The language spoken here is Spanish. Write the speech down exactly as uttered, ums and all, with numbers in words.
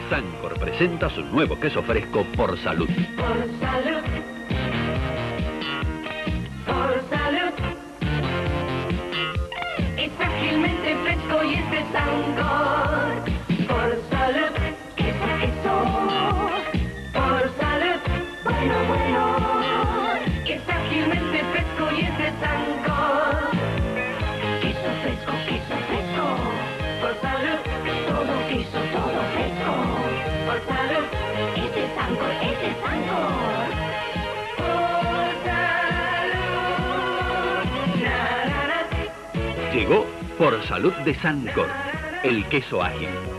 Sancor presenta su nuevo queso fresco Por Salud. Por salud. Por salud. Es ágilmente fresco y es de Sancor. Por salud. Queso, queso. Por salud. Bueno, bueno. Es ágilmente fresco y es de Sancor. Queso fresco, queso fresco. Por salud. Todo queso, todo fresco. Por salud. Es de Sancor, es de Sancor. Por salud. Na, na, na. Llegó Por Salud de Sancor, el queso ágil.